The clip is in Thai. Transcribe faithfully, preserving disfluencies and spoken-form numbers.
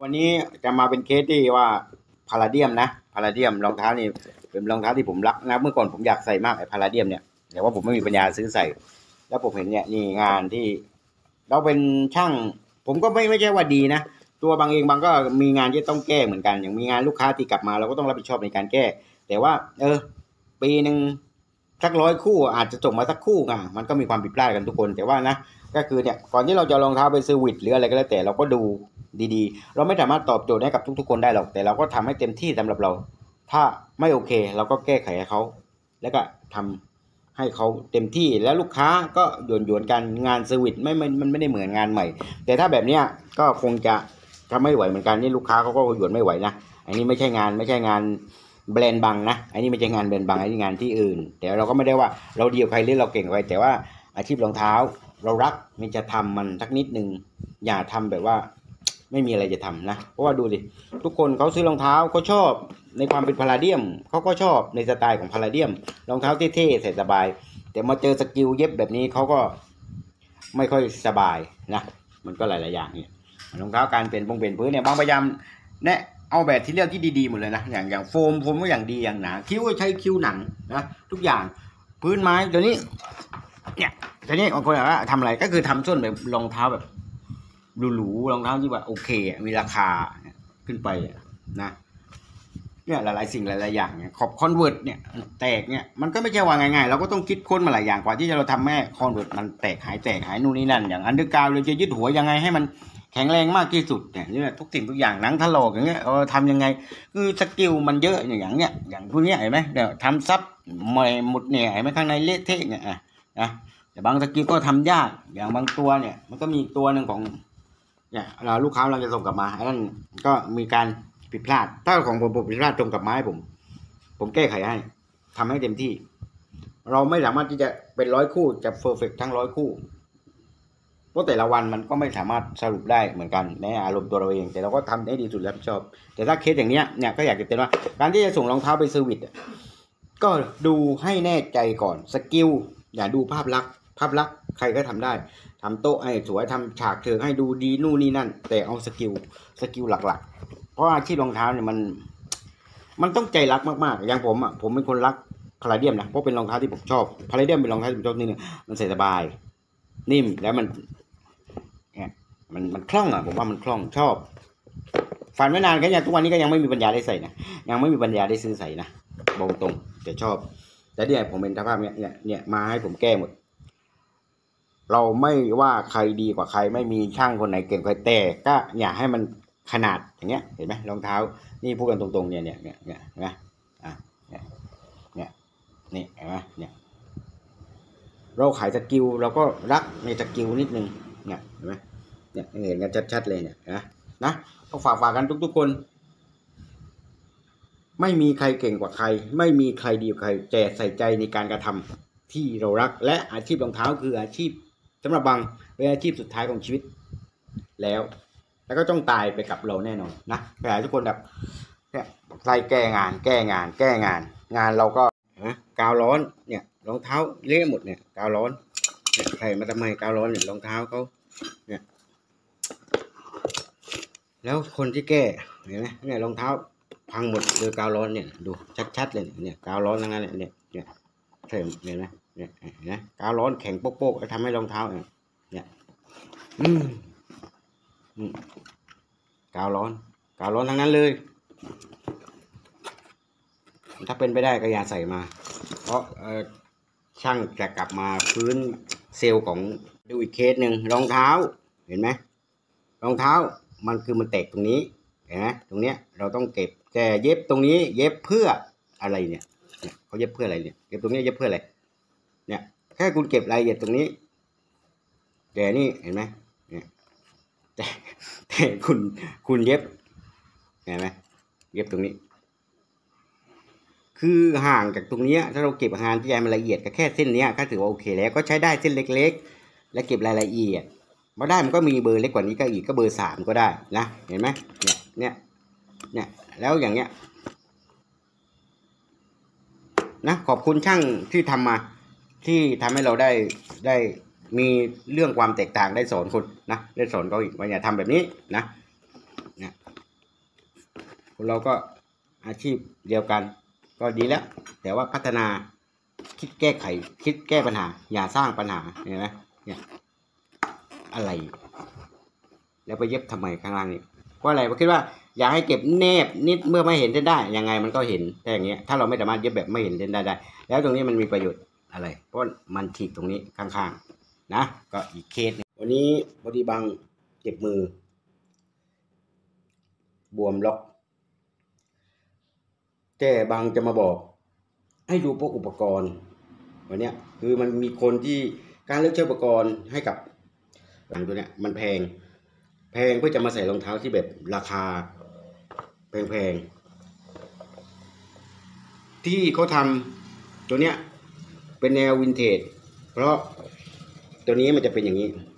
วันนี้จะมาเป็นเคสที่ว่าพาราเดียมนะพาราเดียมรองเท้านี่เป็นรองเท้าที่ผมรักนะเมื่อก่อนผมอยากใส่มากไอ้พาราเดียมเนี่ยแต่ว่าผมไม่มีปัญญาซื้อใส่แล้วผมเห็นเนี่ยนี่งานที่เราเป็นช่างผมก็ไม่ไม่ใช่ว่าดีนะตัวบางเองบางก็มีงานที่ต้องแก้เหมือนกันอย่างมีงานลูกค้าที่กลับมาเราก็ต้องรับผิดชอบในการแก้แต่ว่าเออปีหนึ่งสักร้อยคู่อาจจะส่งมาสักคู่อ่ะมันก็มีความผิดพลาดกันทุกคนแต่ว่านะก็คือเนี่ยก่อนที่เราจะรองเท้าไปเซอร์วิสหรืออะไรก็แล้วแต่เราก็ดูดีๆเราไม่สามารถตอบโจทย์ให้กับทุกๆคนได้หรอกแต่เราก็ทำให้เต็มที่สำหรับเราถ้าไม่โอเคเราก็แก้ไขให้เขาแล้วก็ทำให้เขาเต็มที่แล้วลูกค้าก็หยวนหยวนกันงานเซอร์วิสไม่มันไม่ได้เหมือนงานใหม่แต่ถ้าแบบเนี้ยก็คงจะทำไม่ไหวเหมือนกันนี่ลูกค้าเขาก็หยวนไม่ไหวนะอันนี้ไม่ใช่งานไม่ใช่งานแบรนด์บังนะอันนี้ไม่ใช่งานแบรนด์บังอันนี้งานที่อื่นแต่เราก็ไม่ได้ว่าเราดีกว่าใครหรือเราเก่งกว่าใครแต่ว่าอาชีพรองเท้าเรารักมันจะทำมันสักนิดนึงอย่าทำแบบว่าไม่มีอะไรจะทำนะเพราะว่าดูดิทุกคนเขาซื้อรองเท้าเขาชอบในความเป็นพาราเดียมเขาก็ชอบในสไตล์ของพาราเดียมรองเท้าเท่ๆใส่สบายแต่มาเจอสกิลเย็บแบบนี้เขาก็ไม่ค่อยสบายนะมันก็หลายๆอย่างเนี่ยรองเท้าการเป็นพงเป็นพื้นเนี่ยบางพยายามแนะเอาแบบที่เลือกที่ดีๆหมดเลยนะอย่างอย่างโฟมโฟมก็อย่างดีอย่างหนาคิ้วก็ใช้คิ้วหนังนะทุกอย่างพื้นไม้ตัวนี้เนี่ยตัวนี้บางคนบอกว่าทำอะไรก็คือทำส้นแบบรองเท้าแบบหรูๆรองเท้าที่ว่าโอเคมีราคาขึ้นไปนะเนี่ยหลายๆสิ่งหลายๆอย่างเนี่ยขอบคอนเวิร์ตเนี่ยแตกเนี่ยมันก็ไม่ใช่ว่าง่ายๆเราก็ต้องคิดค้นมาหลายอย่างกว่าที่จะเราทำแม่คอนเวิร์ตมันแตกหายแตกหายนู่นนี่นั่นอย่างอันเดอร์กราวเราจะยึดหัวยังไงให้มันแข็งแรงมากที่สุดเนี่ยนี่ทุกสิ่งทุกอย่างหนังถลอกอย่างเงี้ยเออทำยังไงคือสกิลมันเยอะอย่างเงี้ยอย่างพวกนี้เห็นไหมเดี๋ยวทำซับใหม่หมดเนี่ยเห็นไหมข้างในเละเทะเนี่ยนะแต่บางสกิลก็ทำยากอย่างบางตัวเนี่ยมันก็มีตัวหนึ่งของเนี่ยเราลูกค้าเราจะส่งกลับมาไอ้นั่นก็มีการผิดพลาดถ้าของผมผมผิดพลาดตรงกับไม้ผมผมแก้ไขให้ทำให้เต็มที่เราไม่สามารถที่จะเป็นร้อยคู่จะเพอร์เฟกต์ทั้งร้อยคู่เพราะแต่ละวันมันก็ไม่สามารถสรุปได้เหมือนกันในอารมณ์ตัวเราเองแต่เราก็ทำได้ดีสุดแล้วชอบแต่ถ้าเคสอย่างเนี้ยเนี่ยก็อยากจะเตือนว่าการที่จะส่งรองเท้าไปเซอร์วิสก็ดูให้แน่ใจก่อนสกิลอย่าดูภาพลักษณ์ภาพลักษณ์ใครก็ทำได้ทำโต๊ะให้สวยทำฉากเชิงให้ดูดีนู่นนี่นั่นแต่เอาสกิลสกิลหลักๆเพราะอาชีพรองเท้าเนี่ยมันมันต้องใจรักมากๆอย่างผมอ่ะผมเป็นคนรักพาราเดียมนะเพราะเป็นรองเท้าที่ผมชอบพาราเดียมเป็นรองเท้าที่ผมชอบนี่เนี่ยมันใส่สบายนิ่มแล้วมันเนี่ยมันมันคล่องอ่ะผมว่ามันคล่องชอบฝันไว้นานแค่ยังทุกวันนี้ก็ยังไม่มีปัญญาได้ใส่นะยังไม่มีปัญญาได้ซื้อใส่นะบอกตรงแต่ชอบแต่เนี่ยผมเป็นสภาพเนี้ยเนี่ยเนี่ยมาให้ผมแก้หมดเราไม่ว่าใครดีกว่าใครไม่มีช่างคนไหนเก่งกว่าแต่ก็อย่าให้มันขนาดอย่างเงี้ยเห็นไหมรองเท้านี่พูดกันตรงๆเนี่ยเนี่ยเนี่ยเนี่ยนะอ่ะเนี่ยเนี่ยนี่เห็นไหมเนี่ยเราขายสกิลเราก็รักในสกิลนิดนึงเนี่ยเห็นไหมเนี่ยเห็นกันชัดๆเลยเนี่ยนะนะก็ฝากฝากกันทุกๆคนไม่มีใครเก่งกว่าใครไม่มีใครดีกว่าใครแต่ใส่ใจในการกระทำที่เรารักและอาชีพรองเท้าคืออาชีพสำหรับบางเป็นอาชีพสุดท้ายของชีวิตแล้วแล้วก็ต้องตายไปกับเราแน่นอนนะแต่ทุกคนแบบเนี่ยใส่แก้งานแก้งานแก้งานงานเราก็นะกาวร้อนเนี่ยรองเท้าเละหมดเนี่ยกาวร้อนเนี่ยใส่มาทำไมกาวร้อนเนี่ยรองเท้าเขาเนี่ยแล้วคนที่แก้เห็นไหมเนี่ยรองเท้าพังหมดโดยกาวร้อนเนี่ยดูชัดๆเลยเนี่ยกาวร้อนทั้งนั้นเนี่ยเนี่ยเห็นเห็นไหมเนี่ยนะกาวร้อนแข็งโป๊กๆแล้วทำให้รองเท้าเนี่ยเนี่ยอืมอืมกาวร้อนกาวร้อนทั้งนั้นเลยถ้าเป็นไปได้ก็อย่าใส่มาเพราะเออช่างจะกลับมาฟื้นเซลล์ของดูอีกเคสหนึ่งรองเท้าเห็นไหมรองเท้ามันคือมันแตกตรงนี้เห็นไหมตรงเนี้ยเราต้องเก็บแกเย็บตรงนี้เย็บเพื่ออะไรเนี่ยเนี่ยเขาเย็บเพื่ออะไรเนี่ยเย็บตรงนี้เย็บเพื่ออะไรเนี่ยแค่คุณเก็บรายละเอียดตรงนี้แต่นี่เห็นไหมเนี่ยแต่แต่คุณคุณเย็บเห็นไหมเย็บตรงนี้คือห่างจากตรงนี้ถ้าเราเก็บงานที่ใยมันละเอียดก็แค่เส้นนี้ก็ถือว่าโอเคแล้วก็ใช้ได้เส้นเล็กๆและเก็บรายละเอียดมาได้มันก็มีเบอร์เล็กกว่านี้ก็อีกก็เบอร์สามก็ได้นะเห็นไหมเนี่ยเนี่ยเนี่ยแล้วอย่างเงี้ยนะขอบคุณช่างที่ทำมาที่ทำให้เราได้ได้มีเรื่องความแตกต่างได้สอนคนนะได้สอนเขาอีกว่าอย่าทำแบบนี้นะเนี่ยคนเราก็อาชีพเดียวกันก็ดีแล้วแต่ว่าพัฒนาคิดแก้ไขคิดแก้ปัญหาอย่าสร้างปัญหาเห็นไหมเนี่ยอะไรแล้วไปเย็บทำไมข้างล่างนี่เพราะอะไรผมคิดว่าอยากให้เก็บแนบนิดเมื่อไม่เห็นเส้นได้ยังไงมันก็เห็นแต่อย่างเงี้ยถ้าเราไม่สามารถเย็บแบบไม่เห็นเส้นได้ได้แล้วตรงนี้มันมีประโยชน์อะไรเพราะมันฉีกตรงนี้ข้างๆนะก็อีกเคสวันนี้พอดีบังเจ็บมือบวมล็อกแต่บางจะมาบอกให้ดูพวกอุปกรณ์วันนี้คือมันมีคนที่การเลือกใช้อุปกรณ์ให้กับหลังตัวเนี้ยมันแพงแพงเพื่อจะมาใส่รองเท้าที่แบบราคาแพงๆที่เขาทำตัวเนี้ยเป็นแนววินเทจเพราะตัวนี้มันจะเป็นอย่างนี้